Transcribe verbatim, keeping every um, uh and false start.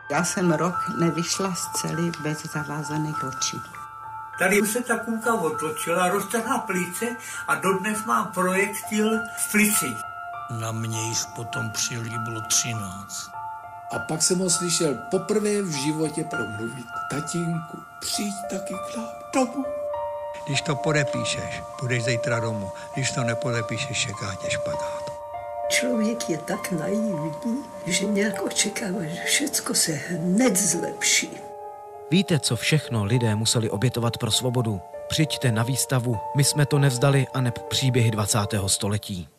Já jsem rok nevyšla z cely bez zavázaných očí. Tady už se ta kůlka otočila, roztrhla plíce a dodnes mám projektil v plici. Na mě již potom přijeli bylo třináct. A pak jsem ho slyšel poprvé v životě promluvit. Tatínku, přijď taky k nám domů. Když to podepíšeš, půjdeš zítra domů. Když to nepodepíšeš, čeká tě špatát. Člověk je tak naivní, že nějak očekává, že všecko se hned zlepší. Víte, co všechno lidé museli obětovat pro svobodu? Přijďte na výstavu My jsme to nevzdali aneb příběhy dvacátého století.